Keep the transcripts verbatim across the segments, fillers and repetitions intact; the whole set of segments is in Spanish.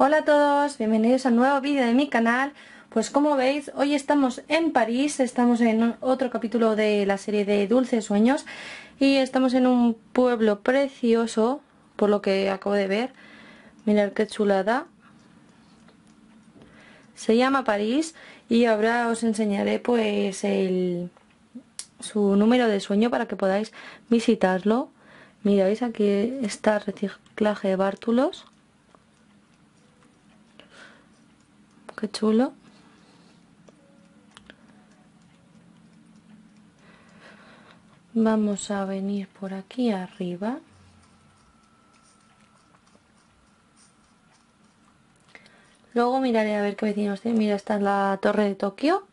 Hola a todos, bienvenidos a un nuevo vídeo de mi canal. Pues como veis, hoy estamos en París, estamos en otro capítulo de la serie de Dulces Sueños y estamos en un pueblo precioso, por lo que acabo de ver. Mirad qué chulada. Se llama París y ahora os enseñaré pues el, su número de sueño para que podáis visitarlo. Miráis, aquí está reciclaje de bártulos. Qué chulo. Vamos a venir por aquí arriba. Luego miraré a ver qué vecinos tiene. Mira, esta es la torre de Tokio.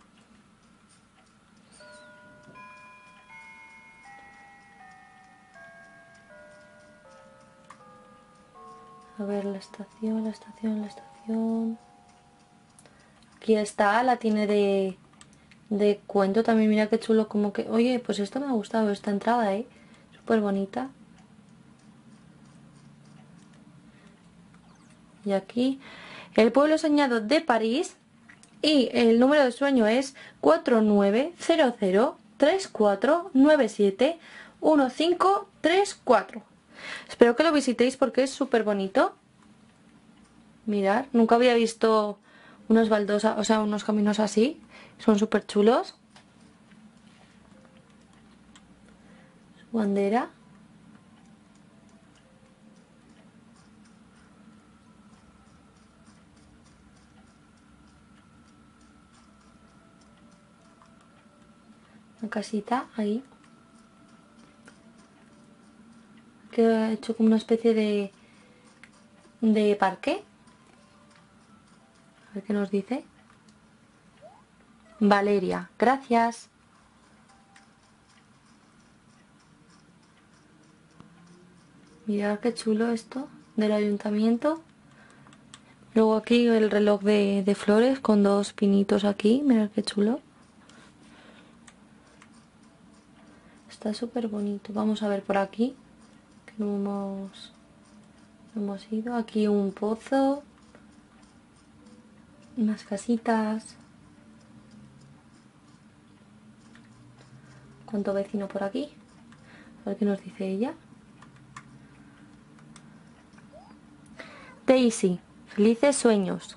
A ver, la estación, la estación, la estación. Aquí está, la tiene de, de cuento también. Mira qué chulo, como que... Oye, pues esto me ha gustado, esta entrada, ¿eh? Súper bonita. Y aquí, el pueblo soñado de París. Y el número de sueño es cuatro nueve cero cero tres cuatro nueve siete uno cinco tres cuatro. Espero que lo visitéis porque es súper bonito. Mirad, nunca había visto unas baldosas, o sea, unos caminos así. Son súper chulos. Su bandera. Una casita ahí. Que ha hecho como una especie de, de parque. A ver qué nos dice. Valeria, gracias. Mirad qué chulo esto del ayuntamiento. Luego aquí el reloj de, de flores con dos pinitos aquí. Mirad qué chulo. Está súper bonito. Vamos a ver por aquí. Que no hemos, no hemos ido. Aquí un pozo. Unas casitas. ¿Cuánto vecino por aquí? A ver qué nos dice ella. Daisy, felices sueños.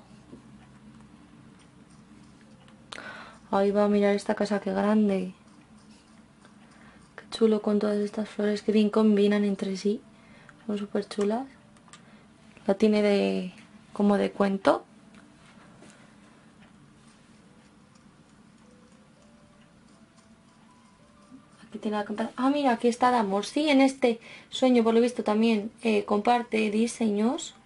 Ahí va a mirar esta casa, qué grande. Qué chulo con todas estas flores que bien combinan entre sí. Son súper chulas. La tiene de como de cuento. Aquí tiene la campana. Ah, mira, aquí está el amor. Sí, en este sueño, por lo visto, también eh, comparte diseños.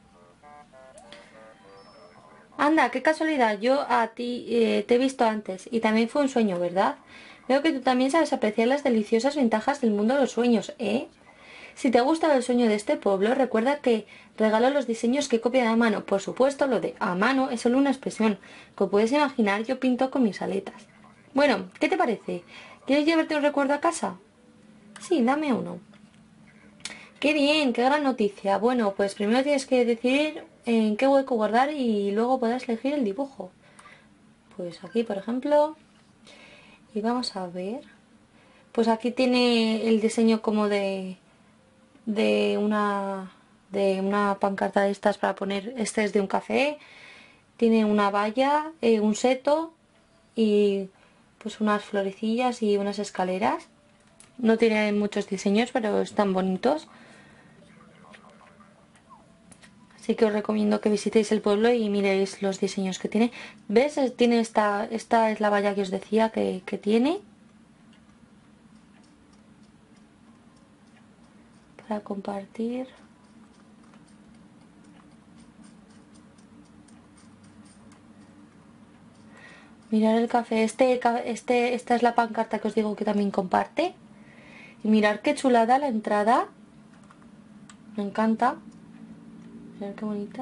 Anda, qué casualidad, yo a ti eh, te he visto antes y también fue un sueño, ¿verdad? Veo que tú también sabes apreciar las deliciosas ventajas del mundo de los sueños, ¿eh? Si te ha gustado el sueño de este pueblo, recuerda que regalo los diseños que copian a mano. Por supuesto, lo de a mano es solo una expresión. Como puedes imaginar, yo pinto con mis aletas. Bueno, ¿qué te parece? ¿Quieres llevarte un recuerdo a casa? Sí, dame uno. ¡Qué bien! ¡Qué gran noticia! Bueno, pues primero tienes que decidir en qué hueco guardar y luego podrás elegir el dibujo. Pues aquí, por ejemplo. Y vamos a ver. Pues aquí tiene el diseño como de de una de una pancarta de estas para poner. Este es de un café. Tiene una valla, eh, un seto y pues unas florecillas y unas escaleras. No tiene muchos diseños, pero están bonitos. Así que os recomiendo que visitéis el pueblo y miréis los diseños que tiene. ¿Ves? Tiene esta, esta es la valla que os decía que, que tiene. Para compartir. Mirar el café. Este, este, esta es la pancarta que os digo que también comparte. Y mirar qué chulada la entrada. Me encanta. Mirad qué bonita.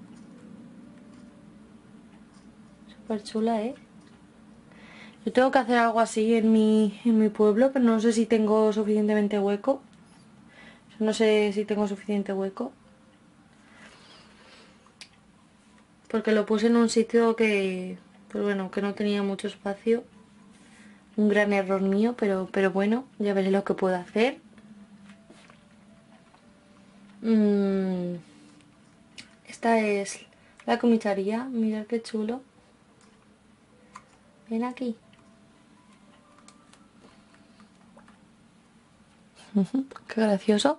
Súper chula, ¿eh? Yo tengo que hacer algo así en mi, en mi pueblo, pero no sé si tengo suficientemente hueco. No sé si tengo suficiente hueco. porque lo puse en un sitio que, pues bueno, que no tenía mucho espacio. Un gran error mío, pero, pero bueno, ya veré lo que puedo hacer. Mm, esta es la comisaría, mirad qué chulo. Ven aquí. Qué gracioso.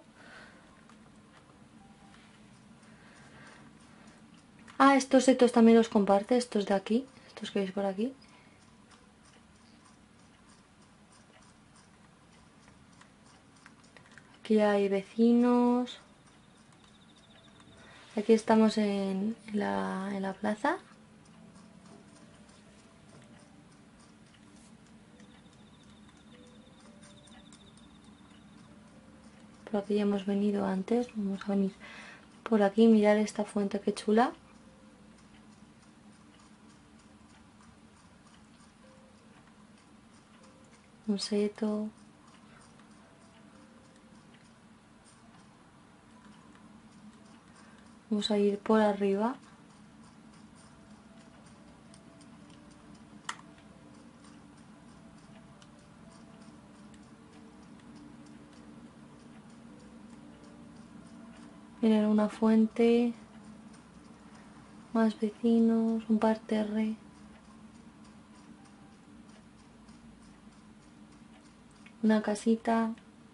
Ah, estos setos también los comparte, estos de aquí, estos que veis por aquí. Aquí hay vecinos. Aquí estamos en la, en la plaza. Por aquí ya hemos venido antes. Vamos a venir por aquí, mirar esta fuente, qué chula. Un seto. Vamos a ir por arriba. Mirar una fuente. Más vecinos, un parterre. Una casita.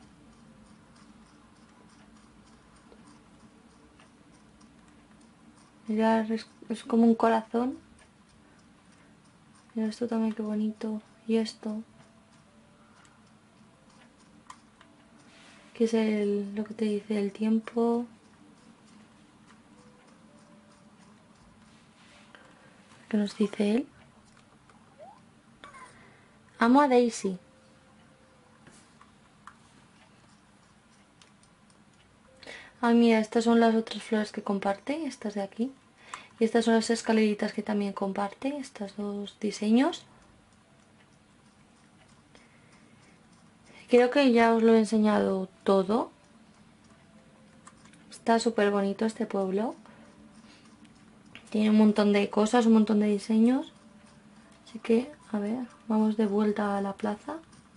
Mirar, es, es como un corazón. Mira esto también, qué bonito. Y esto. Que es el, lo que te dice el tiempo. ¿Qué nos dice él? Amo a Daisy. Ah, mira, estas son las otras flores que comparte, estas de aquí. Y estas son las escaleritas que también comparte, estos dos diseños. Creo que ya os lo he enseñado todo. Está súper bonito este pueblo. Tiene un montón de cosas, un montón de diseños. Así que, a ver, vamos de vuelta a la plaza.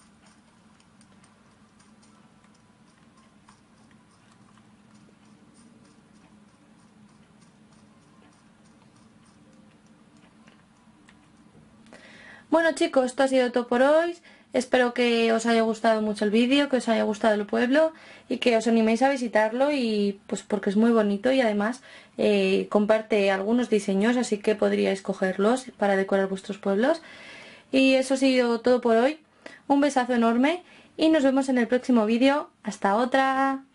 Bueno chicos, esto ha sido todo por hoy. Espero que os haya gustado mucho el vídeo, que os haya gustado el pueblo y que os animéis a visitarlo, y pues porque es muy bonito y además eh, comparte algunos diseños, así que podríais cogerlos para decorar vuestros pueblos. Y eso ha sido todo por hoy. Un besazo enorme y nos vemos en el próximo vídeo. ¡Hasta otra!